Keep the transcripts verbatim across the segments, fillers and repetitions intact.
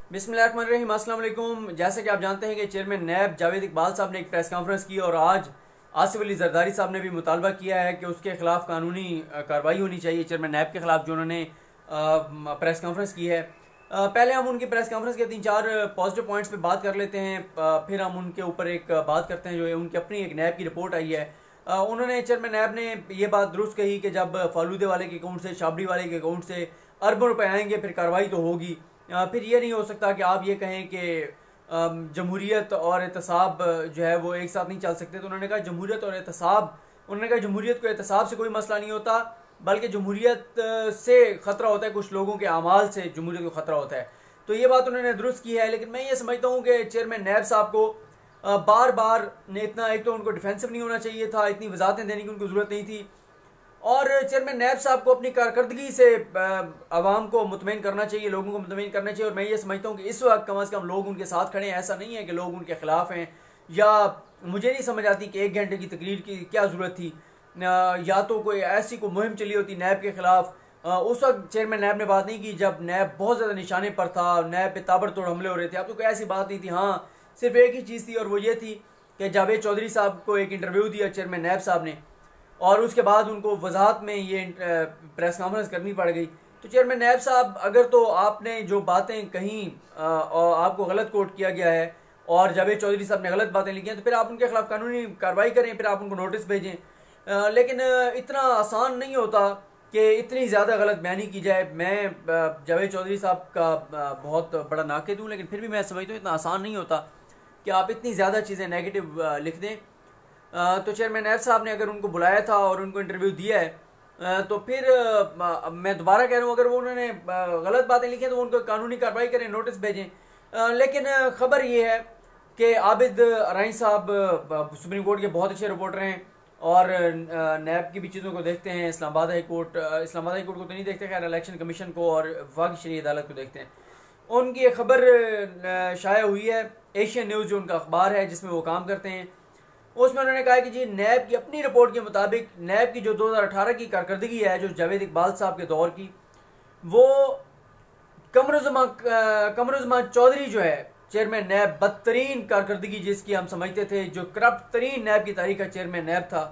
बिस्मिल्लाहिर्रहमानिर्रहीम, अस्सलाम वालेकुम। जैसे कि आप जानते हैं कि चेयरमैन नैब जावेद इकबाल साहब ने एक प्रेस कॉन्फ्रेंस की और आज आसिफ अली जरदारी साहब ने भी मुतालबा किया है कि उसके खिलाफ कानूनी कार्रवाई होनी चाहिए चेयरमैन नैब के खिलाफ जो उन्होंने प्रेस कॉन्फ्रेंस की है। आ, पहले हम उनकी प्रेस कॉन्फ्रेंस के तीन चार पॉजिटिव पॉइंट्स पे बात कर लेते हैं, आ, फिर हम उनके ऊपर एक बात करते हैं जो उनकी अपनी एक नैब की रिपोर्ट आई है। आ, उन्होंने चेयरमैन नैब ने ये बात दुरुस्त कही कि जब फालूदे वाले के अकाउंट से, शाबड़ी वाले के अकाउंट से अरबों रुपए आएंगे फिर कार्रवाई तो होगी। फिर ये नहीं हो सकता कि आप ये कहें कि जमहूरियत और एहतसाब जो है वो एक साथ नहीं चल सकते। तो उन्होंने कहा जमहूरियत और एहतसाब उन्होंने कहा जमहूरियत को एहतसाब से कोई मसला नहीं होता, बल्कि जमहूरियत से ख़तरा होता है, कुछ लोगों के अमाल से जमहूरियत को ख़तरा होता है। तो ये बात उन्होंने दुरुस्त की है। लेकिन मैं ये समझता हूँ कि चेयरमैन नैब साहब को बार बार ने इतना, एक तो उनको डिफेंसिव नहीं होना चाहिए था, इतनी वजाहतें देने की उनको ज़रूरत नहीं थी, और चेयरमैन नैब साहब को अपनी कारकर्दगी से आवाम को मुतमईन करना चाहिए, लोगों को मुतमईन करना चाहिए। और मैं ये समझता हूँ कि इस वक्त कम अज़ कम लोग उनके साथ खड़े हैं। ऐसा नहीं है कि लोग उनके खिलाफ हैं, या मुझे नहीं समझ आती कि एक घंटे की तकरीर की क्या ज़रूरत थी, या तो कोई ऐसी कोई मुहिम चली होती नैब के खिलाफ। उस वक्त चेयरमैन नैब ने बात नहीं की जब नैब बहुत ज़्यादा निशाने पर था, नैब पे ताबड़तोड़ हमले हो रहे थे। अब तो कोई ऐसी बात नहीं थी। हाँ, सिर्फ एक ही चीज़ थी और वो ये थी कि जावेद चौधरी साहब को एक इंटरव्यू दिया चेयरमैन नैब साहब ने, और उसके बाद उनको वजाहत में ये प्रेस कॉन्फ्रेंस करनी पड़ गई। तो चेयरमैन नैब साहब, अगर तो आपने जो बातें कहीं और आपको गलत कोट किया गया है और जावेद चौधरी साहब ने गलत बातें लिखी हैं, तो फिर आप उनके खिलाफ कानूनी कार्रवाई करें, फिर आप उनको नोटिस भेजें। लेकिन इतना आसान नहीं होता कि इतनी ज़्यादा गलत बयानी की जाए। मैं जावेद चौधरी साहब का बहुत बड़ा नाक़िद हूँ, लेकिन फिर भी मैं समझता हूँ इतना आसान नहीं होता कि आप इतनी ज़्यादा चीज़ें नेगेटिव लिख दें। तो चेयरमैन नैब साहब ने अगर उनको बुलाया था और उनको इंटरव्यू दिया है, तो फिर मैं दोबारा कह रहा हूँ, अगर वो उन्होंने गलत बातें लिखी हैं तो उनको कानूनी कार्रवाई करें, नोटिस भेजें। लेकिन ख़बर ये है कि आबिद अराइन साहब सुप्रीम कोर्ट के बहुत अच्छे रिपोर्टर हैं और नैब की भी चीज़ों को देखते हैं। Islamabad high court Islamabad high court को तो नहीं देखते, खैर इलेक्शन कमीशन को और वफाकी शरई अदालत को देखते हैं। उनकी एक खबर शाया हुई है, एशियन न्यूज़ जो उनका अखबार है जिसमें वो काम करते हैं, उसमें उन्होंने कहा कि जी नैब की अपनी रिपोर्ट के मुताबिक नैब की जो दो हज़ार अठारह की कारकर्दगी है, जो जावेद इकबाल साहब के दौर की, वो कमरुज़्ज़मान कमरुज़्ज़मान चौधरी जो है चेयरमैन नैब, बदतरीन कारकर्दगी जिसकी हम समझते थे, जो करप्ट तरीन नैब की तारीख का चेयरमैन नैब था,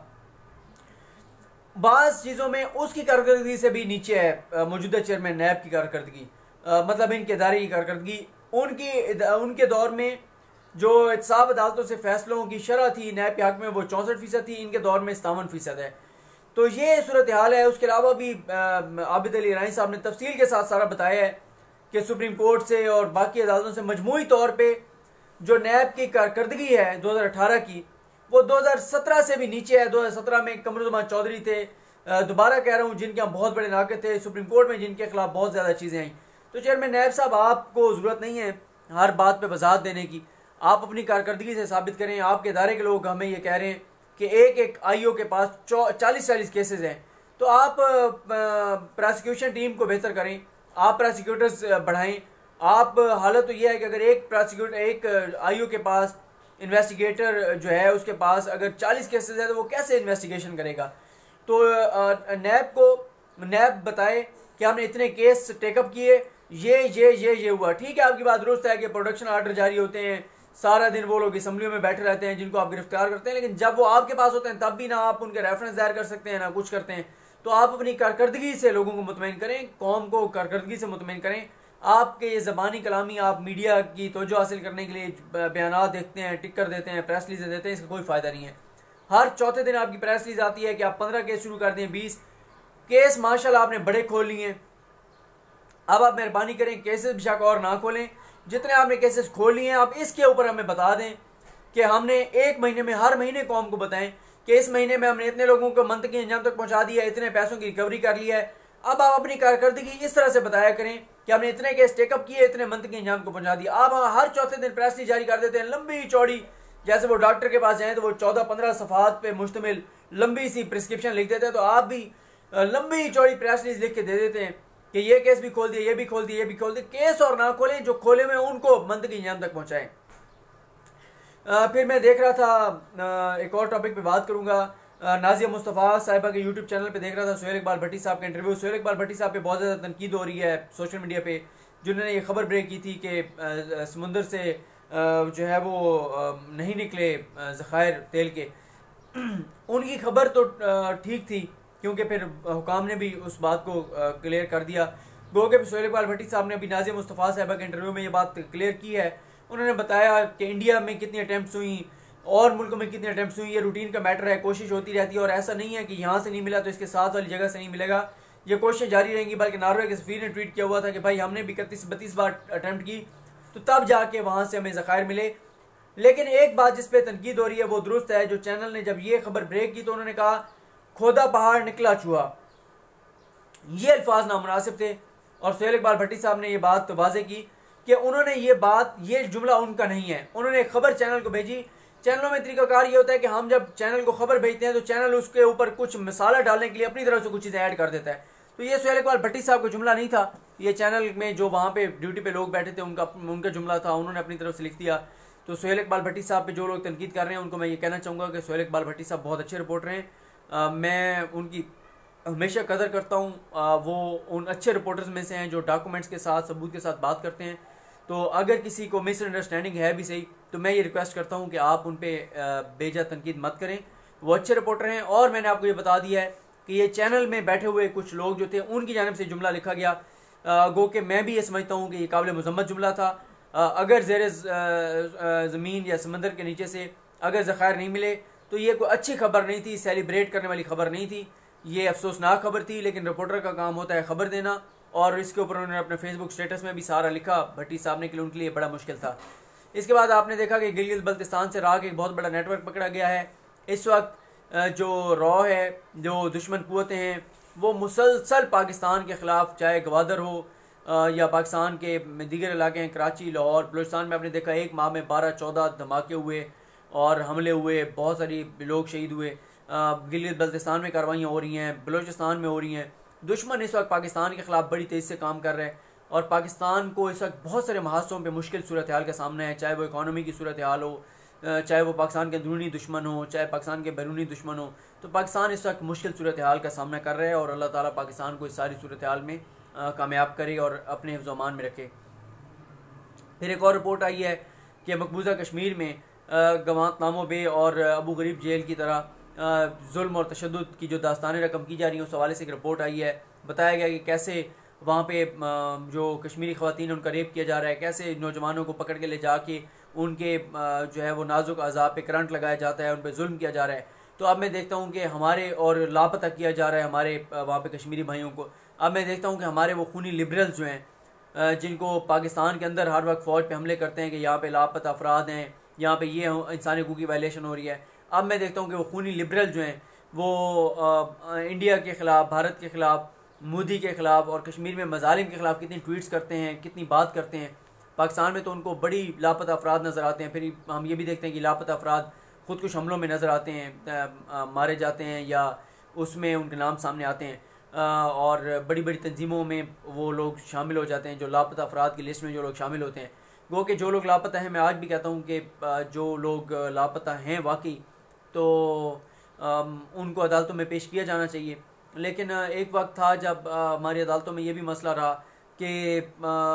बाज़ चीज़ों में उसकी कारकर्दगी से भी नीचे है मौजूदा चेयरमैन नैब की कारकर्दगी। मतलब इनके इदारे की कारकर्दगी, उनकी उनके दौर में जो एहतसाब अदालतों से फैसलों की शरह थी नैब के हक में वो चौंसठ फीसद थी, इनके दौर में सतावन फीसद है। तो ये सूरत हाल है। उसके अलावा भी आबिद अली अराइन साहब ने तफसील के साथ सारा बताया है कि सुप्रीम कोर्ट से और बाकी अदालतों से मजमूई तौर पे जो नैब की कारकर्दगी है दो हज़ार अठारह की, वो दो हज़ार सत्रह से भी नीचे है। दो हज़ार सत्रह में कमरुज़्ज़मान चौधरी थे, दोबारा कह रहा हूँ, जिनके हम बहुत बड़े नाक़िद थे, सुप्रीम कोर्ट में जिनके खिलाफ बहुत ज़्यादा चीज़ें आई। तो चेयरमैन नैब साहब, आपको ज़रूरत नहीं है हर बात पर वजाहत देने की, आप अपनी कारकर्दगी से साबित करें। आपके इदारे के लोग हमें ये कह रहे हैं कि एक एक आईओ के पास चालीस चालीस केसेस हैं, तो आप प्रोसिक्यूशन टीम को बेहतर करें, आप प्रोसिक्यूटर्स बढ़ाएं। आप हालत तो ये है कि अगर एक प्रोसिक्यूटर एक आईओ के पास इन्वेस्टिगेटर जो है उसके पास अगर चालीस केसेस है तो वो कैसे इन्वेस्टिगेशन करेगा। तो नैब को नैब बताए कि हमने इतने केस टेकअप किए, ये ये ये ये हुआ। ठीक है, आपकी बात दुरुस्त है कि प्रोडक्शन आर्डर जारी होते हैं, सारा दिन वो लोग असम्बलियों में बैठे रहते हैं जिनको आप गिरफ्तार करते हैं, लेकिन जब वो आपके पास होते हैं तब भी ना आप उनके रेफरेंस दायर कर सकते हैं ना कुछ करते हैं। तो आप अपनी कारकर्दगी से लोगों को मुतमईन करें, कौम को कारकर्दगी से मुतमईन करें। आपके ये ज़बानी कलामी, आप मीडिया की तवज्जो हासिल करने के लिए बयान देते हैं, टिक्कर देते हैं, प्रेस रिलीज़ देते हैं, इसका कोई फ़ायदा नहीं है। हर चौथे दिन आपकी प्रेस रिलीज़ आती है कि आप पंद्रह केस शुरू कर दें, बीस केस माशाल्लाह आपने बड़े खोल लिए हैं। अब आप मेहरबानी करें केसेस बेशक और ना खोलें, जितने आपने केसेस खोल लिए हैं आप इसके ऊपर हमें बता दें कि हमने एक महीने में, हर महीने कौम को बताएं कि इस महीने में हमने इतने लोगों को मंतकी अंजाम तक पहुंचा दिया है, इतने पैसों की रिकवरी कर लिया है। अब आप अपनी कारकर्दगी इस तरह से बताया करें कि हमने इतने केस टेकअप किए, इतने मंतकी अंजाम को पहुंचा दिया। आप हर चौथे दिन प्रेस रिलीज जारी कर देते हैं लंबी चौड़ी, जैसे वो डॉक्टर के पास जाएँ तो वो चौदह पंद्रह सफ़ात पे मुश्तमिल लंबी सी प्रिस्क्रिप्शन लिख देते हैं, तो आप भी लंबी चौड़ी प्रेस रिलीज लिख के दे देते हैं कि ये केस भी खोल दिए, ये भी खोल दिए, ये भी खोल दिए। केस और ना खोलें, जो खोले में उनको मंतकी अंजाम तक पहुंचाएं। फिर मैं देख रहा था, एक और टॉपिक पे बात करूंगा, नाजिया मुस्तफ़ा साहिबा के यूट्यूब चैनल पे देख रहा था सुहेल इकबाल भट्टी साहब का इंटरव्यू। सुहेल इकबाल भट्टी साहब पे बहुत ज़्यादा तनकीद हो रही है सोशल मीडिया पे जिन्होंने ये खबर ब्रेक की थी कि समुंदर से जो है वो नहीं निकले ज़खायर तेल के। उनकी खबर तो ठीक थी क्योंकि फिर हुकाम ने भी उस बात को क्लियर कर दिया। गो के सुहेल इकबाल भट्टी साहब ने अभी नाज़िया मुस्तफ़ा साहिबा के इंटरव्यू में ये बात क्लियर की है। उन्होंने बताया कि इंडिया में कितनी अटैम्प्ट्स हुई और मुल्कों में कितनी अटैम्प्ट्स हुई, ये रूटीन का मैटर है, कोशिश होती रहती है और ऐसा नहीं है कि यहाँ से नहीं मिला तो इसके साथ वाली जगह से नहीं मिलेगा, ये कोशिशें जारी रहेंगी। बल्कि नॉर्वे के सफीर ने ट्वीट किया हुआ था कि भाई हमने भी इकतीस बत्तीस बार अटैम्प्ट की तो तब जाके वहाँ से हमें ज़खायर मिले। लेकिन एक बात जिस पे तनकीद हो रही है वो दुरुस्त है, जो चैनल ने जब ये खबर ब्रेक की तो उन्होंने कहा खोदा पहाड़ निकला चूहा, ये अल्फाज नामुनासिब थे। और सुहेल इकबाल भट्टी साहब ने ये बात वाज़ेह की कि उन्होंने ये बात, ये जुमला उनका नहीं है, उन्होंने एक खबर चैनल को भेजी। चैनलों में तरीकाकार ये होता है कि हम जब चैनल को खबर भेजते हैं तो चैनल उसके ऊपर कुछ मसाला डालने के लिए अपनी तरफ से कुछ चीज़ें ऐड कर देता है। तो ये सुहेल इकबाल भट्टी साहब का जुमला नहीं था, ये चैनल में जो वहाँ पे ड्यूटी पे लोग बैठे थे उनका उनका जुमला था, उन्होंने अपनी तरफ से लिख दिया। तो सुहेल इकबाल भट्टी साहब पे जो लोग तनकीद कर रहे हैं उनको मैं ये कहना चाहूँगा कि सुहेल इकबाल भट्टी साहब बहुत अच्छे रिपोर्टर हैं, आ, मैं उनकी हमेशा कदर करता हूँ। वो उन अच्छे रिपोर्टर्स में से हैं जो डॉक्यूमेंट्स के साथ सबूत के साथ बात करते हैं। तो अगर किसी को मिसअंडरस्टैंडिंग है भी सही तो मैं ये रिक्वेस्ट करता हूँ कि आप उन पर बेजा तनकीद मत करें, वो अच्छे रिपोर्टर हैं। और मैंने आपको ये बता दिया है कि ये चैनल में बैठे हुए कुछ लोग जो थे उनकी जानिब से जुमला लिखा गया, गो कि मैं भी ये समझता हूँ कि ये काबिल मजम्मत जुमला था। अगर ज़ेर ज़मीन या समंदर के नीचे से अगर ज़खायर नहीं मिले तो ये कोई अच्छी खबर नहीं थी, सेलिब्रेट करने वाली खबर नहीं थी, ये अफसोसनाक खबर थी। लेकिन रिपोर्टर का काम होता है खबर देना, और इसके ऊपर उन्होंने अपने फेसबुक स्टेटस में भी सारा लिखा भट्टी साहब ने, के लिए उनके लिए बड़ा मुश्किल था। इसके बाद आपने देखा कि गिलगित बल्तिस्तान से राह का एक बहुत बड़ा नेटवर्क पकड़ा गया है। इस वक्त जो रॉ है, जो दुश्मन कुव्वतें हैं, वो मुसलसल पाकिस्तान के ख़िलाफ़, चाहे गवादर हो या पाकिस्तान के दीगर इलाके हैं, कराची, लाहौर, बलूचिस्तान में आपने देखा एक माह में बारह चौदह धमाके हुए और हमले हुए, बहुत सारी लोग शहीद हुए। गिलगित बल्तिस्तान में कार्रवाइयाँ हो रही हैं, बलूचिस्तान में हो रही हैं। दुश्मन इस वक्त पाकिस्तान के ख़िलाफ़ बड़ी तेज़ी से काम कर रहे हैं और पाकिस्तान को इस वक्त बहुत सारे महासों पे मुश्किल सूरत हाल का सामना है, चाहे वो इकॉनमी की सूरत हाल हो, चाहे वो पाकिस्तान के अंदरूनी दुश्मन हो, चाहे पाकिस्तान के बैरूनी दुश्मन हो। तो पाकिस्तान इस वक्त मुश्किल सूरत हाल का सामना कर रहा है और अल्लाह ताला पाकिस्तान को इस सारी सूरत हाल में कामयाब करे और अपने हिफ्ज़ अमान में रखे। फिर एक और रिपोर्ट आई है कि मकबूजा कश्मीर में गवांतनामो बे और अबू गरीब जेल की तरह जुल्म और तशद्दुद की जो दास्तानें रकम की जा रही हैं, उस हवाले से एक रिपोर्ट आई है। बताया गया कि कैसे वहाँ पे जो कश्मीरी ख़वातीन उनका रेप किया जा रहा है, कैसे नौजवानों को पकड़ के ले जाके उनके जो है वो नाजुक अज़ाब पे करंट लगाया जाता है, उन पर जुल्म किया जा रहा है। तो अब मैं देखता हूँ कि हमारे, और लापता किया जा रहा है हमारे वहाँ पे कश्मीरी भाइयों को। अब मैं देखता हूँ कि हमारे वो खूनी लिबरल्स जो हैं, जिनको पाकिस्तान के अंदर हर वक्त फ़ौज पे हमले करते हैं कि यहाँ पे लापता अफराद हैं, यहाँ पे ये इंसानी हकूक़ की वायलेशन हो रही है। अब मैं देखता हूँ कि वो खूनी लिबरल जो हैं वो आ, इंडिया के ख़िलाफ़, भारत के ख़िलाफ़, मोदी के ख़िलाफ़ और कश्मीर में मज़ालिम के ख़िलाफ़ कितनी ट्वीट्स करते हैं, कितनी बात करते हैं। पाकिस्तान में तो उनको बड़ी लापता अफराद नज़र आते हैं, फिर हम ये भी देखते हैं कि लापता अफराद ख़ुदकुश हमलों में नज़र आते हैं, आ, आ, मारे जाते हैं या उसमें उनके नाम सामने आते हैं, आ, और बड़ी बड़ी तंजीमों में वो लोग शामिल हो जाते हैं, जो लापता अफराद की लिस्ट में जो लोग शामिल होते हैं। गो कि जो लोग लापता हैं, मैं आज भी कहता हूँ कि जो लोग लापता हैं वाकई, तो उनको अदालतों में पेश किया जाना चाहिए। लेकिन एक वक्त था जब हमारी अदालतों में ये भी मसला रहा कि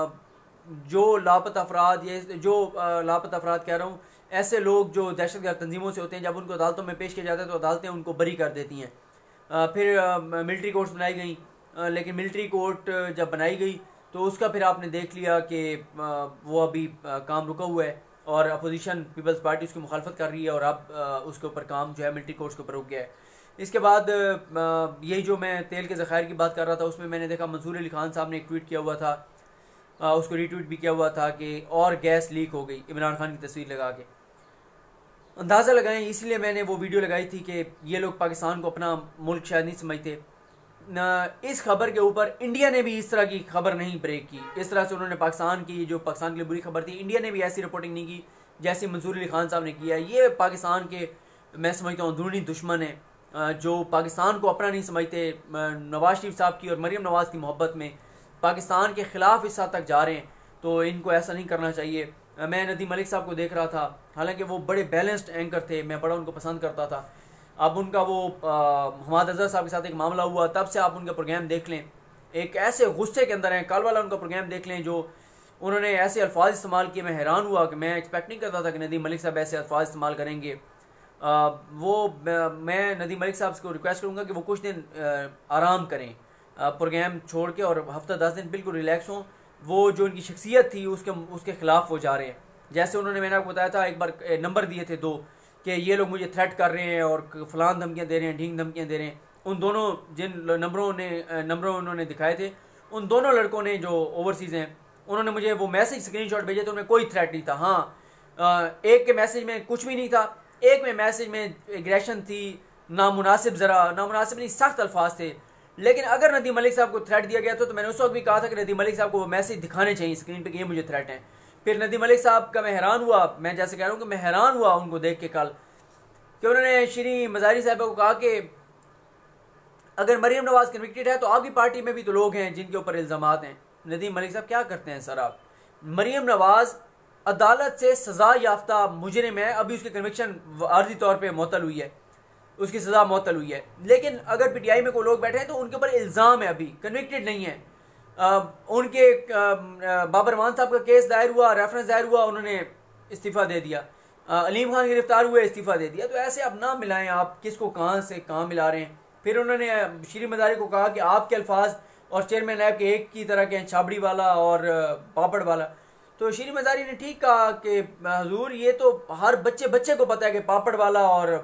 जो लापता अफराद, ये जो लापता अफराद कह रहा हूँ, ऐसे लोग जो दहशतगर्द तंजीमों से होते हैं, जब उनको अदालतों में पेश किया जाता है तो अदालतें उनको बरी कर देती हैं। फिर मिलिट्री कोर्ट्स बनाई गई, लेकिन मिलिट्री कोर्ट जब बनाई गई तो उसका फिर आपने देख लिया कि वो अभी काम रुका हुआ है और अपोजिशन पीपल्स पार्टी उसकी मुखालफत कर रही है, और अब उसके ऊपर काम जो है मिलिट्री कोर्ट्स के ऊपर रुक गया है। इसके बाद यही जो मैं तेल के ज़खायर की बात कर रहा था, उसमें मैंने देखा मंसूर अली खान साहब ने एक ट्वीट किया हुआ था, उसको रीट्वीट भी किया हुआ था कि और गैस लीक हो गई, इमरान खान की तस्वीर लगा के। अंदाज़ा लगाएं, इसलिए मैंने वो वीडियो लगाई थी कि ये लोग पाकिस्तान को अपना मुल्क शायद नहीं समझते। न इस खबर के ऊपर इंडिया ने भी इस तरह की खबर नहीं ब्रेक की, इस तरह से उन्होंने पाकिस्तान की, जो पाकिस्तान के लिए बुरी खबर थी, इंडिया ने भी ऐसी रिपोर्टिंग नहीं की जैसे मंसूर अली खान साहब ने किया। ये पाकिस्तान के, मैं समझता हूँ, अंदरूनी दुश्मन है, जो पाकिस्तान को अपना नहीं समझते। नवाज शरीफ साहब की और मरीम नवाज़ की मोहब्बत में पाकिस्तान के ख़िलाफ़ इस हद तक जा रहे हैं, तो इनको ऐसा नहीं करना चाहिए। मैं नदीम मलिक साहब को देख रहा था, हालांकि वो बड़े बैलेंस्ड एंकर थे, मैं बड़ा उनको पसंद करता था। अब उनका वो हमाद अज़हर साहब के साथ एक मामला हुआ, तब से आप उनका प्रोग्राम देख लें, एक ऐसे गुस्से के अंदर हैं। कल वाला उनका प्रोग्राम देख लें, जो उन्होंने ऐसे अल्फाज इस्तेमाल किए, मैं हैरान हुआ कि मैं एक्सपेक्ट नहीं करता था कि नदीम मलिक साहब ऐसे अल्फाज इस्तेमाल करेंगे। आ, वो मैं नदीम मलिक साहब को रिक्वेस्ट करूँगा कि वो कुछ दिन आराम करें, प्रोग्राम छोड़ के, और हफ्ता दस दिन बिल्कुल रिलैक्स हों। वो जो उनकी शख्सियत थी उसके उसके ख़िलाफ़ वो जा रहे हैं। जैसे उन्होंने, मैंने आपको बताया था एक बार, नंबर दिए थे दो कि ये लोग मुझे थ्रेट कर रहे हैं और फलान धमकियाँ दे रहे हैं, ढींग धमकियाँ दे रहे हैं। उन दोनों जिन नंबरों ने नंबरों उन्होंने दिखाए थे, उन दोनों लड़कों ने जो ओवरसीज़ हैं, उन्होंने मुझे वो मैसेज स्क्रीनशॉट भेजे, तो उनमें कोई थ्रेट नहीं था। हाँ, एक के मैसेज में कुछ भी नहीं था, एक में मैसेज में एग्रेशन थी, नामुनासिब, ज़रा नामुनासिब नहीं, सख्त अल्फाज थे। लेकिन अगर नदीम मलिक साहब को थ्रेट दिया गया तो, तो मैंने उस वक्त भी कहा था कि नदीम मलिक साहब को वो मैसेज दिखाने चाहिए स्क्रीन पे कि ये मुझे थ्रेट है। फिर नदीम मलिक साहब का मैं हैरान हुआ, मैं जैसे कह रहा हूँ कि मैं हैरान हुआ उनको देख के कल, कि उन्होंने श्री मज़ारी साहब को कहा कि अगर मरीम नवाज कन्विक्टेड है तो आपकी पार्टी में भी तो लोग हैं जिनके ऊपर इल्ज़ामात हैं। नदीम मलिक साहब क्या करते हैं सर आप? मरीम नवाज अदालत से सज़ा याफ्ता मुजरिम है, अभी उसकी कन्विक्शन आर्जी तौर पर मुअत्तल हुई है, उसकी सज़ा मुअत्तल हुई है। लेकिन अगर पीटीआई में कोई लोग बैठे हैं तो उनके ऊपर इल्ज़ाम है, अभी कन्विक्टेड नहीं है। आ, उनके आ, बाबर मान साहब का केस दायर हुआ, रेफरेंस दायर हुआ, उन्होंने इस्तीफ़ा दे दिया। आ, अलीम खान गिरफ्तार हुए, इस्तीफ़ा दे दिया। तो ऐसे अब ना मिलाएं, आप किसको कहाँ से कहाँ मिला रहे हैं। फिर उन्होंने श्री मज़ारी को कहा कि आपके अल्फाज और चेयरमैन नैब के एक की तरह के हैं, छाबड़ी वाला और पापड़ वाला। तो श्री मज़ारी ने ठीक कहा कि हुजूर ये तो हर बच्चे बच्चे को पता है कि पापड़ वाला और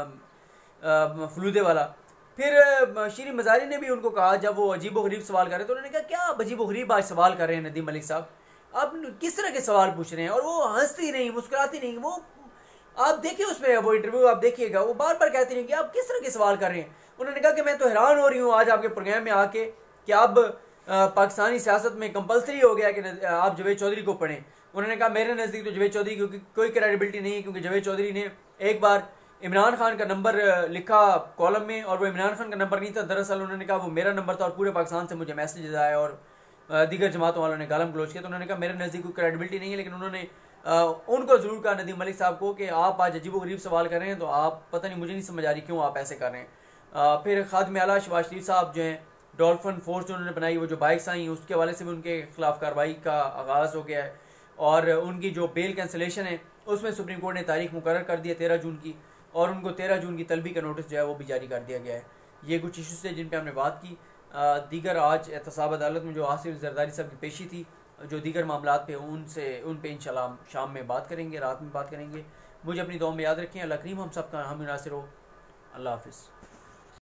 फलूदे वाला। फिर श्री मज़ारी ने भी उनको कहा, जब वो अजीब गरीब सवाल कर रहे तो उन्होंने कहा क्या आप अजीब गरीब आज सवाल कर रहे हैं नदीम मलिक साहब, आप किस तरह के सवाल पूछ रहे हैं। और वो हंसती नहीं, मुस्कुराती नहीं। वो आप देखिए उसमें वो इंटरव्यू आप देखिएगा, वो बार बार कहती रही कि आप किस तरह के सवाल कर रहे हैं। उन्होंने कहा कि मैं तो हैरान हो रही हूँ आज आपके प्रोग्राम में आके कि अब पाकिस्तानी सियासत में कंपलसरी हो गया कि आप जावेद चौधरी को पढ़ें। उन्होंने कहा मेरे नज़दीक तो जावेद चौधरी की कोई क्रेडिबिलिटी नहीं है, क्योंकि जावेद चौधरी ने एक बार इमरान खान का नंबर लिखा कॉलम में और वो इमरान खान का नंबर नहीं था, दरअसल उन्होंने कहा वो मेरा नंबर था, और पूरे पाकिस्तान से मुझे मैसेज आए और दीगर जमातों वालों ने गालम गलोच किया। तो उन्होंने कहा मेरे नज़दीक कोई क्रेडिबिलिटी नहीं है। लेकिन उन्होंने आ, उनको ज़रूर कहा नदीम मलिक साहब को कि आप आज अजीब गरीब सवाल कर रहे हैं, तो आप पता नहीं, मुझे नहीं समझ आ रही क्यों आप ऐसे कर रहे हैं। आ, फिर खादिम आला शहबाज शरीफ साहब जो हैं, डॉल्फिन फोर्स जो उन्होंने बनाई, वो जो बाइक्स आई उसके हवाले से भी उनके खिलाफ कार्रवाई का आगाज़ हो गया है। और उनकी जो बेल कैंसिलेशन है उसमें सुप्रीम कोर्ट ने तारीख मुकर्रर कर दी है तेरह जून की, और उनको तेरह जून की तलबी का नोटिस जो है वो भी जारी कर दिया गया है। ये कुछ इशूज़ थे जिन पे हमने बात की। दीगर आज एहतसाब अदालत में जो आसिफ जरदारी साहब की पेशी थी, जो दीगर मामलात पे उनसे उन पे इंशाल्लाह शाम में बात करेंगे, रात में बात करेंगे। मुझे अपनी दुआ में याद रखें। अल्लाह करीम हम सब का हम नासिर हो। अल्लाह हाफिज़।